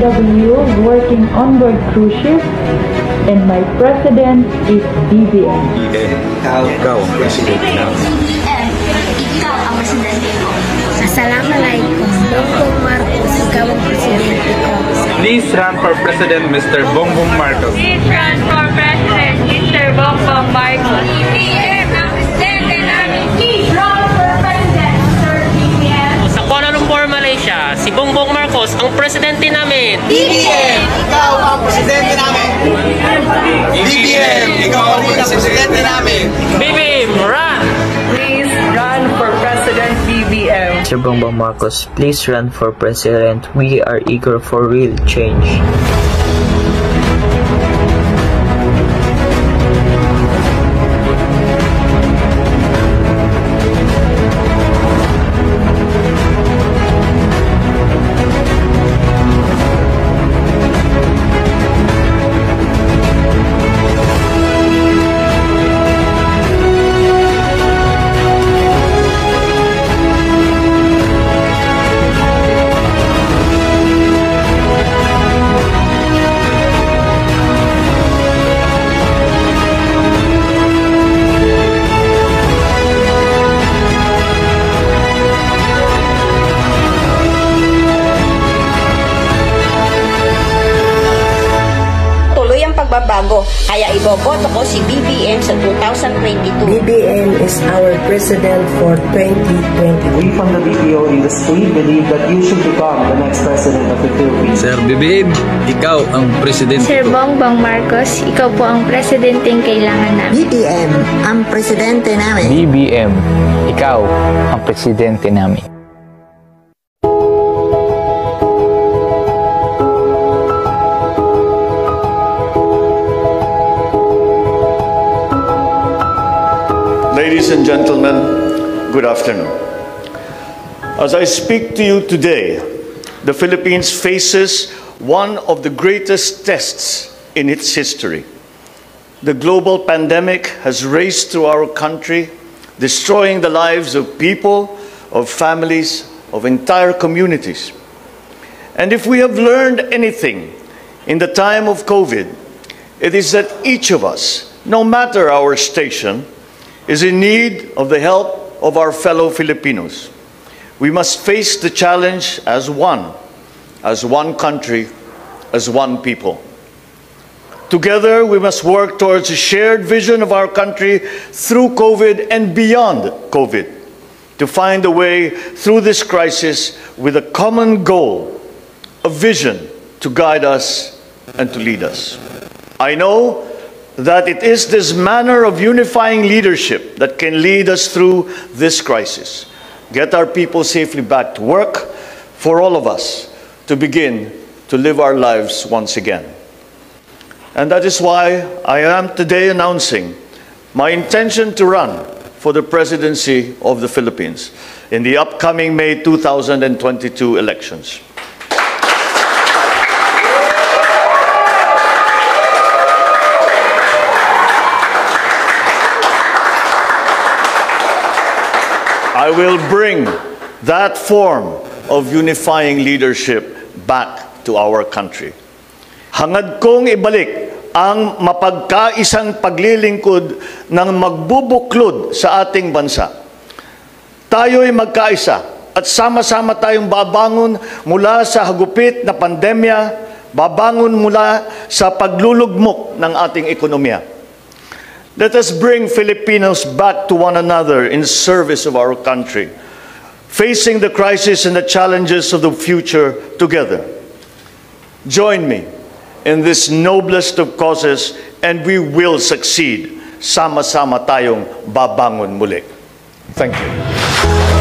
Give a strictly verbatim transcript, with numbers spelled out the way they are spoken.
W working on board cruise ship, and my president is B B M. Ikaw, ikaw ang presidente namin. Ikaw ang presidente ko. Assalamualaikum. Bongbong Marcos, ikaw ang presidente ko. Please run for President, Mister Bongbong Marcos. Please run for President, Mister Bongbong Marcos. B B M ang presidente namin. Please run for President, Mister B B M. Sa Kuala Lumpur, Malaysia, si Bongbong Marcos ang presidente namin. B B M, ikaw ang presidente namin. B B M, ikaw ang presidente namin. B B M, run! Please run for President B B M. Mister Bongbong Marcos, please run for President. We are eager for real change. Pagbabago, kaya iboboto ko si B B M sa two thousand twenty-two. B B M is our president for twenty twenty. We from the B P O industry believe that you should become the next president of the Philippines. Sir B B M, ikaw ang presidente Sir ko. Bongbong Marcos, ikaw po ang presidenteng kailangan namin. B B M, ang presidente namin. B B M, ikaw ang presidente namin. Ladies and gentlemen, good afternoon. As I speak to you today, the Philippines faces one of the greatest tests in its history. The global pandemic has raced through our country, destroying the lives of people, of families, of entire communities. And if we have learned anything in the time of COVID, it is that each of us, no matter our station, is in need of the help of our fellow Filipinos. We must face the challenge as one, as one country, as one people. Together, we must work towards a shared vision of our country through COVID and beyond COVID, to find a way through this crisis with a common goal, a vision to guide us and to lead us. I know that it is this manner of unifying leadership that can lead us through this crisis, get our people safely back to work, for all of us to begin to live our lives once again. And that is why I am today announcing my intention to run for the presidency of the Philippines in the upcoming May two thousand twenty-two elections. I will bring that form of unifying leadership back to our country. Hangad kong ibalik ang mapagkaisang paglilingkod ng magbubuklod sa ating bansa. Tayo'y magkaisa at sama-sama tayong babangon mula sa hagupit na pandemya, babangon mula sa paglulugmok ng ating ekonomiya. Let us bring Filipinos back to one another in service of our country, facing the crisis and the challenges of the future together. Join me in this noblest of causes, and we will succeed. Sama-sama tayong babangon muli. Thank you.